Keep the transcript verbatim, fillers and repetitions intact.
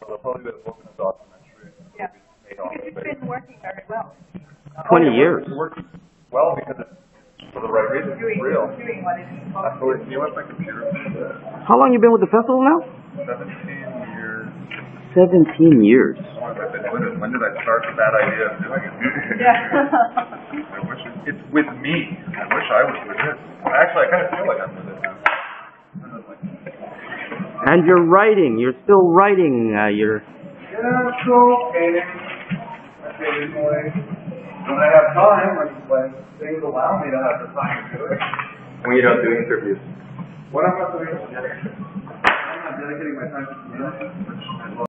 There'll probably be a book and a documentary. Yeah. Because it's been working very well. Twenty Oh, years. It works well because it's for the right reasons. Doing, It's real. doing what it's supposed That's to. what you know what my computer says? How long you been with the festival now? Seventeen years. Seventeen years. Oh, I've been doing it. When did I start with that idea of doing it? Yeah. I wish it, it's with me. I wish I was with it. Actually, I kind of feel like I'm with it now. And you're writing. You're still writing. Uh, you're. Yeah, so painting. Occasionally. When I have time, when, when things allow me to have the time to do it. When you don't do interviews. When I'm not doing it, I'm not dedicating my time to community, which I love.